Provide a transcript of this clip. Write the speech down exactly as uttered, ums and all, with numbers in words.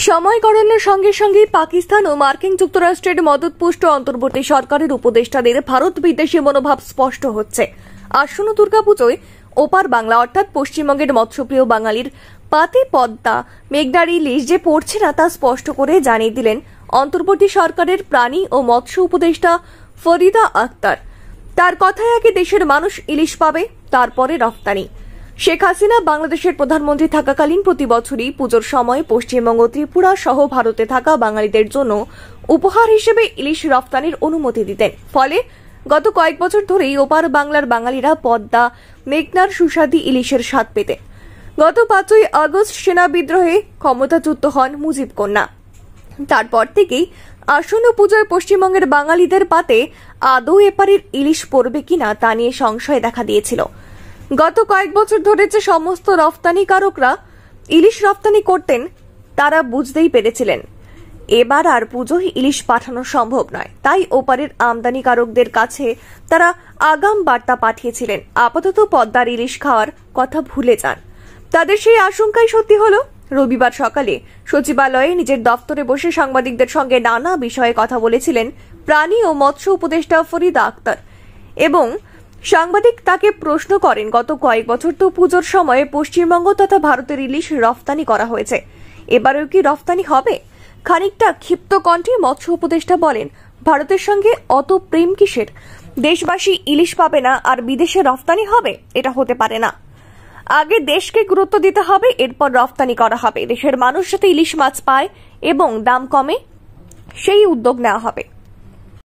সময় গণনার সঙ্গে সঙ্গে পাকিস্তান ও মার্কিন যুক্তরাষ্ট্রের মদতপুষ্ট অন্তর্বর্তী সরকারের উপদেষ্টাদের ভারত বিদ্বেষী মনোভাব স্পষ্ট হচ্ছে। আসন্ন দুর্গাপুজোয় ওপার বাংলা অর্থাৎ পশ্চিমবঙ্গের মৎস্যপ্রিয় বাঙালির পাতে পদ্মা মেঘনার ইলিশ যে পড়ছে না তা স্পষ্ট করে জানিয়ে দিলেন অন্তর্বর্তী সরকারের প্রাণী ও মৎস্য উপদেষ্টা ফরিদা আক্তার। তার কথায় আগে দেশের মানুষ ইলিশ পাবে, তারপরে রফতানি। শেখ হাসিনা বাংলাদেশের প্রধানমন্ত্রী থাকাকালীন প্রতি বছরই পুজোর সময় পশ্চিমবঙ্গ, ত্রিপুরা সহ ভারতে থাকা বাঙালিদের জন্য উপহার হিসেবে ইলিশ রফতানির অনুমতি দিতেন। ফলে গত কয়েক বছর ধরেই ওপার বাংলার বাঙালিরা পদ্মা মেঘনার সুস্বাদু ইলিশের স্বাদ পেতেন। গত পাঁচই আগস্ট সেনা বিদ্রোহে ক্ষমতাচ্যুত হন মুজিব কন্যা। তারপর থেকেই আসন্ন পুজোয় পশ্চিমবঙ্গের বাঙালিদের পাতে আদৌ এপারের ইলিশ পড়বে কিনা তা নিয়ে সংশয় দেখা দিয়েছিল। গত কয়েক বছর ধরে যে সমস্ত রফতানিকারকরা ইলিশ রফতানি করতেন তারা বুঝতেই পেরেছিলেন এবার আর পুজোয় ইলিশ পাঠানো সম্ভব নয়। তাই ওপারের আমদানিকারকদের কাছে তারা আগাম বার্তা পাঠিয়েছিলেন, আপাতত পদ্মার ইলিশ খাওয়ার কথা ভুলে যান। তাদের সেই আশঙ্কাই সত্যি হলো। রবিবার সকালে সচিবালয়ে নিজের দফতরে বসে সাংবাদিকদের সঙ্গে নানা বিষয়ে কথা বলেছিলেন প্রাণী ও মৎস্য উপদেষ্টা ফরিদা আক্তার এবং সাংবাদিক তাকে প্রশ্ন করেন, গত কয়েক বছর তো পুজোর সময়ে পশ্চিমবঙ্গ তথা ভারতের ইলিশ রফতানি করা হয়েছে, এবারেও কি রফতানি হবে? খানিকটা ক্ষিপ্ত কণ্ঠে মৎস্য উপদেষ্টা বলেন, ভারতের সঙ্গে অত প্রেম কিসের? দেশবাসী ইলিশ পাবে না আর বিদেশে রফতানি হবে? এটা হতে পারে না। আগে দেশকে গুরুত্ব দিতে হবে, এরপর রফতানি করা হবে। দেশের মানুষ যাতে ইলিশ মাছ পায় এবং দাম কমে সেই উদ্যোগ নেওয়া হবে।